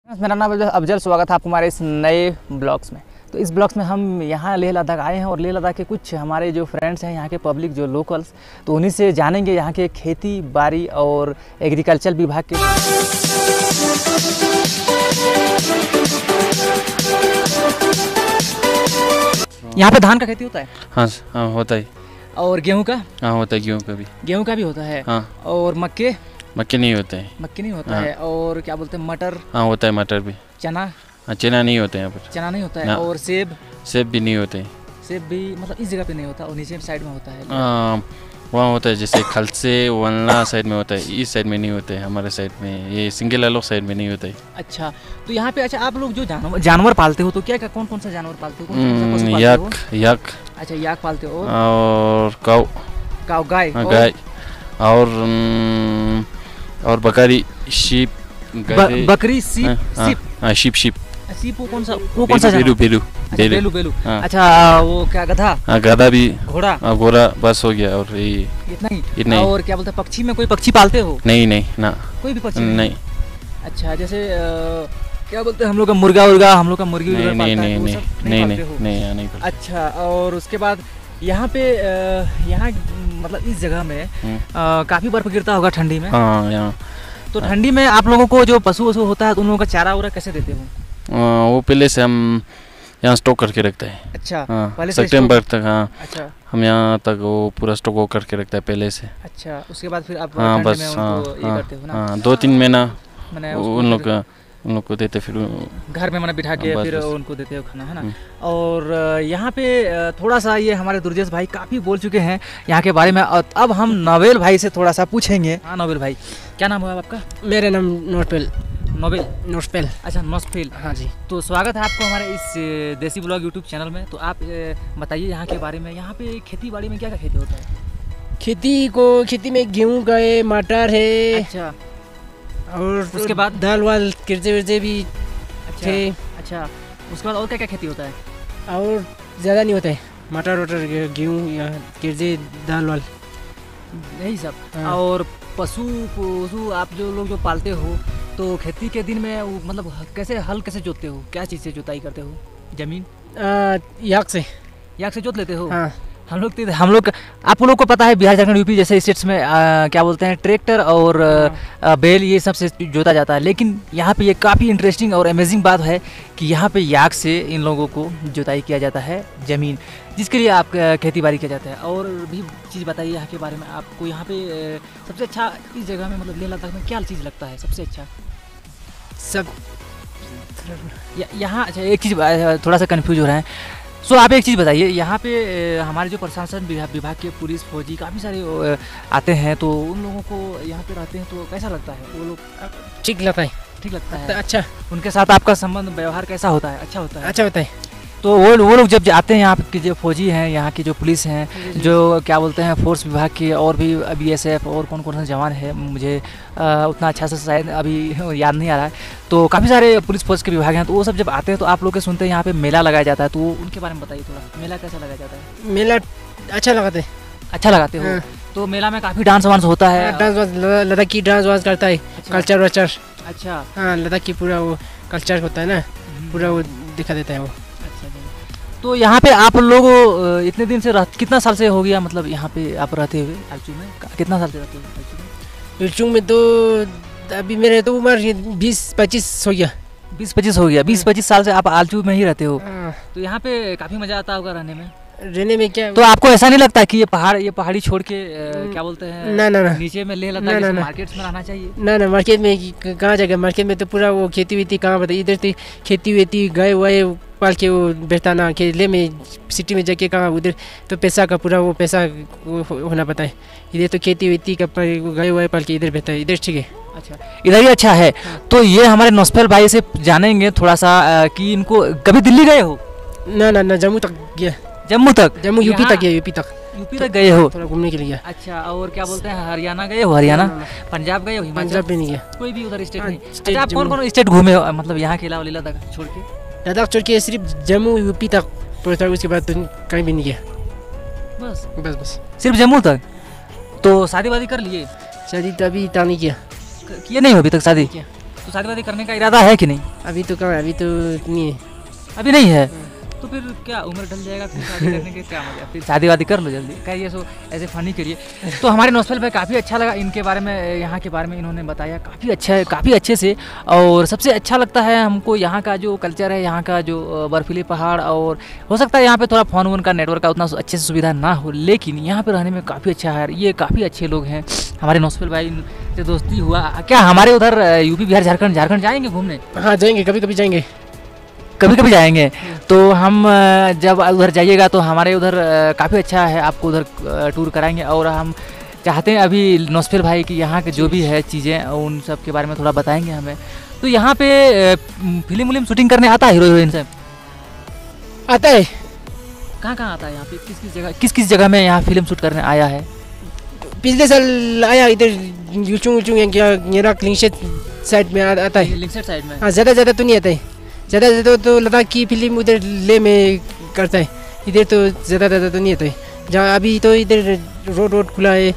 मेरा नाम अफजल, स्वागत है आपको हमारे इस नए ब्लॉग्स में। तो इस ब्लॉग्स में हम यहाँ लेह लद्दाख आए हैं और लेह लद्दाख के कुछ हमारे जो फ्रेंड्स हैं, यहाँ के पब्लिक जो लोकल्स, तो उन्हीं से जानेंगे यहाँ के खेती बाड़ी और एग्रीकल्चर विभाग के। यहाँ पे धान का खेती होता है? हाँ होता है। और गेहूँ का? हाँ होता है, गेहूँ का भी। गेहूँ का भी होता है। हाँ। और मक्के? मक्के नहीं होते हैं। मक्के नहीं होता हाँ। है। और क्या बोलते हैं, मटर? हाँ होता है, मटर भी। चना? हाँ चना नहीं होते यहाँ पर। चना नहीं होता है। और सेब? सेब भी नहीं होते। सेब भी मतलब इस जगह पे नहीं होता और नीचे साइड में होता है। वहाँ होता है, जैसे खलसे वल्ला साइड में होता है, इस साइड में नहीं होता है, हमारे साइड में ये सिंगल अलग साइड में नहीं होता है। अच्छा, तो यहाँ पे अच्छा आप लोग जो जानवर पालते हो तो क्या क्या कौन कौन सा जानवर पालते हो? याक। अच्छा, याक पालते हो। और काऊ गाय। गाय और बकरी, शीप। बकरी, शीप। शीप सीप वो कौन सा बेलू। अच्छा, वो क्या गधा? गधा भी। घोड़ा बस हो गया। और इतना ही। और क्या बोलते हैं, पक्षी में कोई पक्षी पालते हो? नहीं ना, कोई भी पक्षी नहीं। अच्छा, जैसे क्या बोलते हैं हम लोग का मुर्गा, हम लोग का मुर्गी नहीं। अच्छा, और उसके बाद यहाँ पे यहाँ मतलब इस जगह में काफी बर्फ गिरता होगा ठंडी में। हाँ यहाँ तो ठंडी में आप लोगों को जो पशु वशु होता है तो उन लोगों का चारा उरा कैसे देते हो? वो पहले से हम यहाँ स्टॉक करके रखते हैं। अच्छा, पहले सितंबर तक। हाँ। अच्छा, हम यहाँ तक वो पूरा स्टॉक करके रखते हैं पहले से। अच्छा, उसके बाद फिर आप बस में उनको ये करते हो ना? 2-3 महीना उन लोग को देते, फिर घर में मैंने बिठा के फिर उनको देते हो खाना, है ना? और यहाँ पे थोड़ा सा ये हमारे दुर्जेश भाई काफ़ी बोल चुके हैं यहाँ के बारे में। और अब हम नोबेल भाई से थोड़ा सा पूछेंगे। हाँ नोबेल भाई, क्या नाम हुआ आपका? मेरा नाम नोस्पेल। अच्छा, नोस्पेल। हाँ जी। तो स्वागत है आपको हमारे इस देसी ब्लॉग यूट्यूब चैनल में। तो आप बताइए यहाँ के बारे में, यहाँ पे खेती बाड़ी में क्या क्या खेती होता है? खेती में गेहूँ का है, मटर है। अच्छा, और उसके बाद दाल वाल किरजे भी थे। अच्छा, उसके बाद और क्या क्या खेती होता है? और ज़्यादा नहीं होता है, मटर गेहूँ या किरजे दाल वाल यही सब। हाँ। और पशु आप जो लोग जो पालते हो तो खेती के दिन में मतलब कैसे हल कैसे जोतते हो? क्या चीज़ से जुताई करते हो जमीन? याक से जोत लेते हो? हाँ। हम लोग आप लोग को पता है बिहार, झारखंड, यूपी जैसे स्टेट्स में क्या बोलते हैं, ट्रैक्टर और बैल ये सब से जोता जाता है। लेकिन यहाँ पे ये काफ़ी इंटरेस्टिंग और अमेजिंग बात है कि यहाँ पे याक से इन लोगों को जुताई किया जाता है ज़मीन, जिसके लिए आप खेती बाड़ी किया जाता है। और भी चीज़ बताइए यहाँ के बारे में। आपको यहाँ पे सबसे अच्छा इस जगह में मतलब लेह लद्दाख में क्या चीज़ लगता है सबसे अच्छा? सब यहाँ अच्छा, एक चीज़ थोड़ा सा कन्फ्यूज हो रहा है। सो आप एक चीज़ बताइए, यहाँ पे हमारे जो प्रशासन विभाग के पुलिस फौजी काफ़ी सारे आते हैं, तो उन लोगों को यहाँ पे रहते हैं तो कैसा लगता है? वो लोग ठीक लगता है। अच्छा, उनके साथ आपका संबंध व्यवहार कैसा होता है? अच्छा होता है। अच्छा होता है। तो वो लोग जब आते हैं, यहाँ के जो फौजी हैं, यहाँ की जो पुलिस हैं, जो क्या बोलते हैं फोर्स विभाग के, और भी BSF और कौन कौन से जवान है, मुझे उतना अच्छा से शायद अभी याद नहीं आ रहा है। तो काफ़ी सारे पुलिस फोर्स के विभाग हैं, तो वो सब जब आते हैं तो आप लोग के सुनते हैं यहाँ पे मेला लगाया जाता है, तो उनके बारे में बताइए थोड़ा। मेला कैसा लगाया जाता है? मेला अच्छा लगाते हो? हाँ। तो मेला में काफ़ी डांस वांस होता है? लद्दाखी डांस वांस करता है। कल्चर। अच्छा। हाँ, लद्दाख की पूरा वो कल्चर होता है ना, पूरा वो दिखा देता है वो। तो यहाँ पे आप लोग इतने दिन से कितना साल से हो गया मतलब यहाँ पे आप रहते हुए आलचू में? कितना साल से रहते हुए आलचू में? तो अभी मेरे तो उम्र 20-25 हो गया। 20-25 हो गया। 20-25 साल से आप आलचू में ही रहते हो। तो यहाँ पे काफ़ी मज़ा आता होगा रहने में? क्या तो आपको ऐसा नहीं लगता कि ये पहाड़ी छोड़ के क्या बोलते हैं, ना नीचे में लेह लद्दाख मार्केट्स में रहना चाहिए? ना, मार्केट में कहाँ जाएगा? मार्केट में तो पूरा वो खेती वेती कहाँ बताइए, इधर तो खेती वेती गाय वाय पाल के वो बेचता ना, खेले में सिटी में जाके कहाँ, उधर तो पैसा का पूरा वो पैसा होना पता है। इधर तो खेती वेती का गाय वाय पाल के इधर बेचता है, इधर ठीक है। अच्छा, इधर ही अच्छा है। तो ये हमारे नोस्पेल भाई से जानेंगे थोड़ा सा कि इनको कभी दिल्ली गए हो? ना, जम्मू तक गया। जम्मू यूपी तक गए हो थोड़ा घूमने के लिए। अच्छा, और क्या बोलते हैं, हरियाणा गए हो? हरियाणा, पंजाब गए हो? पंजाब भी नहीं गया, कोई भी उधर स्टेट नहीं। अच्छा, आप कौन स्टेट घूमे हो मतलब यहाँ के अलावा, लेह लद्दाख छोड़ के? लद्दाख छोड़ के सिर्फ जम्मू यूपी तक पहुँचा, उसके बाद तो कहीं भी नहीं गया। बस सिर्फ जम्मू तक? तो शादी वादी कर लिए? शादी तो अभी नहीं किया नहीं हो अभी तक शादी? तो शादी वादी करने का इरादा है कि नहीं? अभी तो कहाँ, अभी तो नहीं है। अभी नहीं है तो फिर क्या उम्र ढल जाएगा फिर शादी करने के क्या मजा, फिर शादी वादी कर लो जल्दी, कहिए सो ऐसे फनी करिए। तो हमारे नौसफल भाई काफ़ी अच्छा लगा इनके बारे में, यहाँ के बारे में इन्होंने बताया काफ़ी अच्छा है, काफ़ी अच्छे से। और सबसे अच्छा लगता है हमको यहाँ का जो कल्चर है, यहाँ का जो बर्फीले पहाड़, और हो सकता है यहाँ पे थोड़ा फ़ोन वोन का नेटवर्क का उतना अच्छे से सुविधा ना हो, लेकिन यहाँ पे रहने में काफ़ी अच्छा है। ये काफ़ी अच्छे लोग हैं हमारे नौसफल भाई से दोस्ती हुआ। क्या हमारे उधर यूपी बिहार झारखंड जाएंगे घूमने? हाँ जाएंगे, कभी कभी जाएंगे। कभी कभी जाएंगे तो हम जब उधर जाइएगा तो हमारे उधर काफ़ी अच्छा है, आपको उधर टूर कराएंगे। और हम चाहते हैं अभी नौसफिर भाई की यहाँ के जो भी है चीज़ें उन सब के बारे में थोड़ा बताएंगे हमें। तो यहाँ पे फिल्म विल्म शूटिंग करने आता है हीरो हीरोइन से? आता है। कहाँ कहाँ आता है यहाँ पे, किस किस जगह में यहाँ फिल्म शूट करने आया है? पिछले साल आया इधर लिंगशेट साइड में आता है। लिंगशेट साइड में? हाँ, ज़्यादा तो नहीं आता है। ज़्यादा तो लद्दाख की फिल्म उधर ले में करता है, इधर तो ज़्यादा तो नहीं आता है। जहाँ अभी तो इधर रोड खुला है,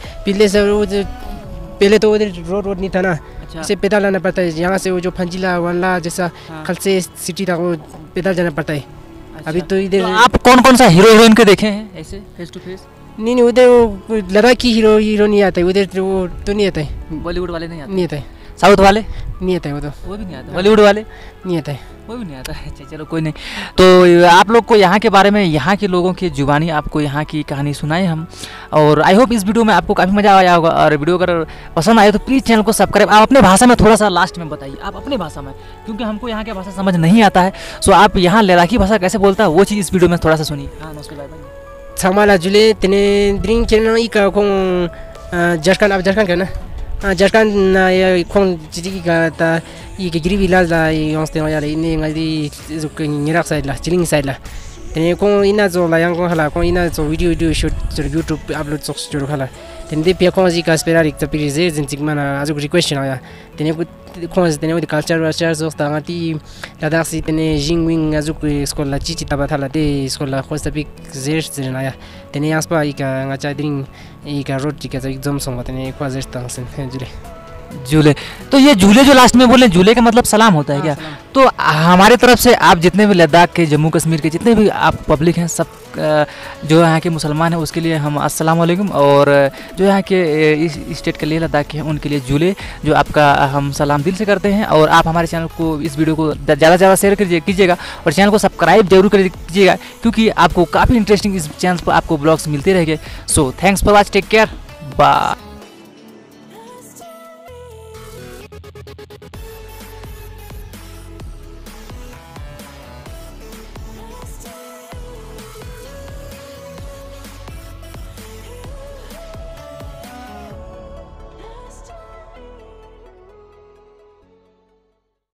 पहले तो उधर रोड नहीं था ना, इसे पैदल आना पड़ता है। यहाँ से वो जो फंजिला वाला जैसा खलसे सिटी था वो पैदल जाना पड़ता है। अभी तो इधर तो आप कौन से हीरो हीरोइन के देखे हैं ऐसे फेस टू फेस? नहीं, उधर वो लद्दाख की हीरो नहीं आता है, उधर वो तो नहीं आता है। बॉलीवुड वाले नहीं आते? नहीं आता है। साउथ वाले नहीं आता है, वो भी नहीं आता। बॉलीवुड वाले नहीं आता है, वो भी नहीं आता है। अच्छा चलो कोई नहीं। तो आप लोग को यहाँ के बारे में, यहाँ के लोगों की जुबानी आपको यहाँ की कहानी सुनाए हम। और आई होप इस वीडियो में आपको काफ़ी मज़ा आया होगा। और वीडियो अगर पसंद आए तो प्लीज़ चैनल को सब्सक्राइब। आप अपने भाषा में थोड़ा सा लास्ट में बताइए, आप अपने भाषा में, क्योंकि हमको यहाँ की भाषा समझ नहीं आता है। सो आप यहाँ लद्दाखी भाषा कैसे बोलता है वो चीज़ इस वीडियो में थोड़ा सा सुनिए। हाँ नमस्कार भाई। Samala jule tene drink chena ika kong Jarkan kana Jarkan na ya kong jiji ka ta ika gribi la la yonste ya le ni ngai zuk ngirak side la chilling side la tene kong ina zo la yang kong hala kong ina zo video shoot sur YouTube upload sok sur hala tene de pia kong ji ka esperar ik ta pirize zintik mana azuk request ya tene kong tene with culture zo sta ngati Ladakh si tene jingwing azuk skola chichi tabathala de skola khosta pik zers zena ya tene aspa ika ngacha dring ika road tika zo exam song tene kwa zers tang sen jule झूले। तो ये झूले जो last में बोले, झूले का मतलब सलाम होता है क्या? तो हमारे तरफ से आप जितने भी लद्दाख के, जम्मू कश्मीर के जितने भी आप पब्लिक हैं, सब जो यहाँ के मुसलमान हैं उसके लिए हम अस्सलाम वालेकुम, और जो यहाँ के इस स्टेट के लिए लद्दाख के हैं उनके लिए झूले, जो आपका हम सलाम दिल से करते हैं। और आप हमारे चैनल को, इस वीडियो को ज़्यादा से ज़्यादा शेयर कीजिएगा और चैनल को सब्सक्राइब जरूर कीजिएगा, क्योंकि आपको काफ़ी इंटरेस्टिंग इस चैनल पर आपको ब्लॉग्स मिलते रहेंगे। So thanks for watch, take care, bye.